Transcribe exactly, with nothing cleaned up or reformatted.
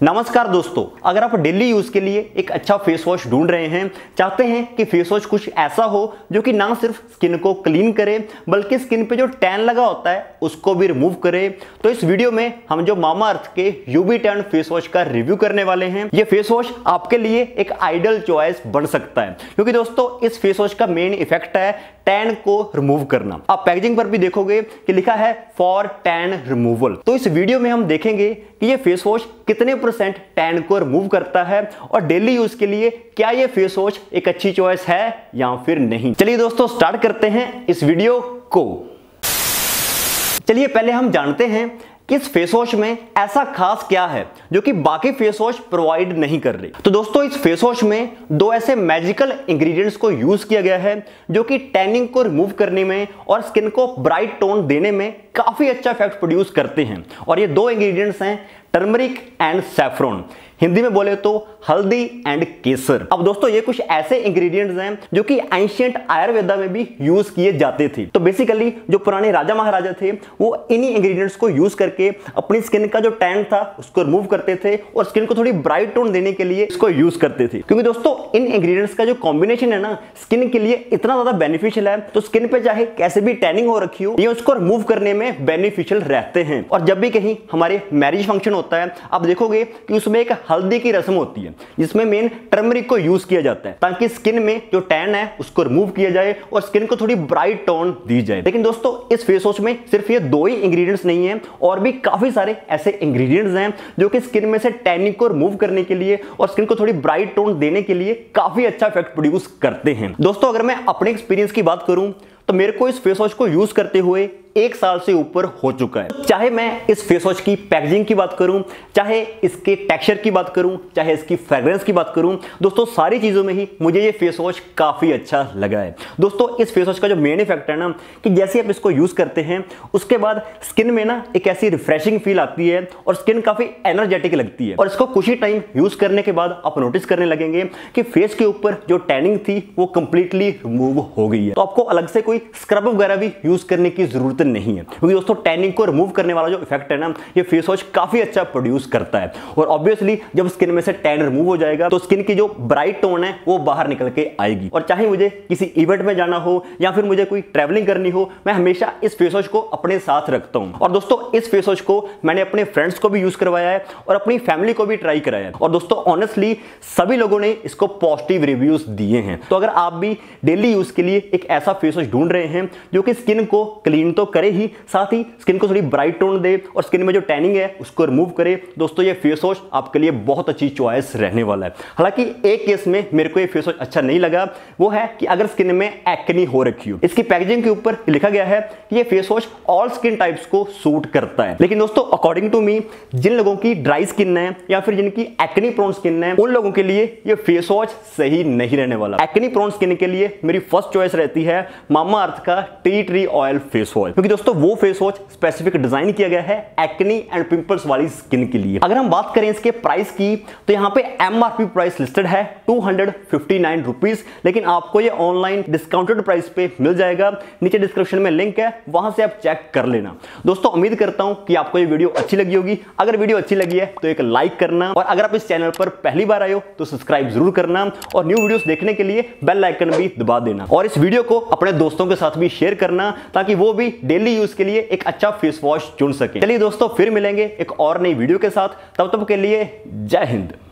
नमस्कार दोस्तों, अगर आप डेली यूज के लिए एक अच्छा फेस वॉश ढूंढ रहे हैं, चाहते हैं कि फेस वॉश कुछ ऐसा हो जो कि ना सिर्फ स्किन को क्लीन करे बल्कि स्किन पे जो टैन लगा होता है उसको भी रिमूव करे, तो इस वीडियो में हम जो मामाअर्थ के यूवी टैन फेस वॉश का रिव्यू करने वाले हैं। ये फेस वॉश आपके लिए एक आइडियल चॉइस बन सकता है क्योंकि दोस्तों इस फेस वॉश का मेन इफेक्ट है टैन को रिमूव करना। आप पैकेजिंग पर भी देखोगे कि लिखा है फॉर टैन रिमूवल। तो इस वीडियो में हम देखेंगे कि ये फेस वॉश कितने परसेंट टैन को रिमूव करता है और डेली यूज के लिए क्या ये फेस वॉश एक अच्छी चॉइस है या फिर नहीं। चलिए दोस्तों स्टार्ट करते हैं इस वीडियो को। चलिए पहले हम जानते हैं कि इस फेस वॉश में ऐसा खास क्या है जो कि बाकी फेस वॉश प्रोवाइड नहीं कर रही। तो दोस्तों इस फेस वॉश में दो ऐसे मैजिकल इंग्रेडिएंट्स को यूज किया गया है जो कि टैनिंग को रिमूव करने में और स्किन को ब्राइट टोन देने में काफी अच्छा इफेक्ट प्रोड्यूस करते हैं। और ये दो इंग्रेडिएंट्स हैं टर्मरिक एंड सैफरॉन, हिंदी में बोले तो हल्दी एंड केसर। अब दोस्तों ये कुछ ऐसे इंग्रेडिएंट्स हैं जो कि एंशिएंट आयुर्वेदा में भी यूज किए जाते थे। तो बेसिकली जो पुराने राजा महाराजा थे वो इन्हीं इंग्रेडिएंट्स को यूज करके अपनी स्किन का जो टैन था उसको रिमूव करते थे और स्किन को थोड़ी ब्राइट टोन देने के लिए इसको यूज करते थे। क्योंकि दोस्तों इन इंग्रेडिएंट्स का जो कॉम्बिनेशन है ना स्किन के लिए इतना ज्यादा बेनिफिशियल है, तो स्किन पे चाहे कैसे भी टैनिंग हो रखी हो ये उसको रिमूव करने में बेनिफिशियल रहते हैं। और जब भी कहीं हमारे मैरिज फंक्शन होता है आप देखोगे कि उसमें एक हल्दी की रस्म होती है जिसमें मेन टर्मरिक को यूज किया जाता है ताकि स्किन में जो टैन है उसको रिमूव किया जाए और स्किन को थोड़ी ब्राइट टोन दी जाए। लेकिन दोस्तों इस फेस वॉश में सिर्फ ये दो ही इंग्रेडिएंट्स नहीं है और भी काफी सारे ऐसे इंग्रेडिएंट्स हैं जो कि स्किन में से टैनिंग को रिमूव करने के लिए और स्किन को थोड़ी ब्राइट टोन देने के लिए काफी अच्छा इफेक्ट प्रोड्यूस करते हैं। दोस्तों अगर मैं अपने एक्सपीरियंस की बात करूं तो मेरे को इस फेस वॉश को यूज करते हुए एक साल से ऊपर हो चुका है। चाहे मैं इस फेस वॉश की पैकेजिंग की बात करूं, चाहे इसके टेक्सचर की बात करूं, चाहे इसकी फ्रेग्रेंस की बात करूं, दोस्तों सारी चीजों में ही मुझे ये फेस वॉश काफी अच्छा लगा है। दोस्तों इस फेस वॉश का जो मेन इफेक्ट है ना कि जैसे आप इसको यूज करते हैं उसके बाद स्किन में ना एक ऐसी रिफ्रेशिंग फील आती है और स्किन काफी एनर्जेटिक लगती है। और इसको कुछ ही टाइम यूज करने के बाद आप नोटिस करने लगेंगे कि फेस के ऊपर जो टैनिंग थी वो कंप्लीटली रिमूव हो गई है। तो आपको अलग से कोई स्क्रब वगैरह भी यूज करने की जरूरत नहीं है क्योंकि दोस्तों टैनिंग को रिमूव करने वाला जो इफेक्ट है ना ये फेस वॉश काफी अच्छा प्रोड्यूस करता है। और ऑब्वियसली जब स्किन में से टैन रिमूव हो जाएगा तो स्किन की जो ब्राइट टोन है वो बाहर निकल के आएगी। और चाहे मुझे किसी इवेंट में जाना हो या फिर मुझे कोई ट्रैवलिंग करनी हो, मैं हमेशा इस फेस वॉश को अपने साथ रखता हूं। और दोस्तों इस फेस वॉश को मैंने अपने फ्रेंड्स को भी यूज करवाया है और अपनी फैमिली को भी ट्राई कराया है और दोस्तों ऑनेस्टली सभी लोगों ने इसको पॉजिटिव रिव्यूज दिए हैं। तो अगर आप भी डेली यूज के लिए एक ऐसा फेस वॉश ढूंढ रहे हैं जो कि स्किन को क्लीन तो करे ही साथ ही स्किन को थोड़ी ब्राइट टोन दे और स्किन में जो टैनिंग है उसको रिमूव करे, दोस्तों ये फेस वॉश आपके लिए बहुत अच्छी चॉइस रहने वाला है। हालांकि एक केस में मेरे को ये फेस वॉश अच्छा नहीं लगा, वो है कि अगर स्किन में एक्ने हो रखी हो। इसकी पैकेजिंग के ऊपर लिखा गया है कि ये face wash all skin types को सूट करता है। लेकिन दोस्तों अकॉर्डिंग टू मी जिन लोगों की ड्राई स्किन है या फिर जिनकी एक्ने प्रोन स्किन है उन लोगों के लिए ये फेस वॉश सही नहीं रहने वाला। एक्ने प्रोन स्किन के लिए मेरी फर्स्ट चॉइस रहती है मामाअर्थ का tea tree oil face wash, क्योंकि दोस्तों वो फेस वॉश स्पेसिफिक डिजाइन किया गया है एक्ने एंड पिंपल्स वाली स्किन के लिए। अगर हम बात करें इसके प्राइस की तो यहाँ पे एमआरपी प्राइस लिस्टेड है two hundred fifty nine rupees, लेकिन आपको ये ऑनलाइन डिस्काउंटेड प्राइस पे मिल जाएगा। नीचे डिस्क्रिप्शन में लिंक है, वहां से आप चेक कर लेना। दोस्तों उम्मीद करता हूं कि आपको ये वीडियो अच्छी लगी होगी। अगर वीडियो अच्छी लगी है तो एक लाइक करना और अगर आप इस चैनल पर पहली बार आए हो तो सब्सक्राइब जरूर करना और न्यू वीडियोस देखने के लिए बेल आइकन भी दबा देना और इस वीडियो को अपने दोस्तों के साथ भी शेयर करना ताकि वो भी डेली यूज के लिए एक अच्छा फेस वॉश चुन सके। चलिए दोस्तों फिर मिलेंगे एक और नई वीडियो के साथ, तब तक के लिए जय हिंद।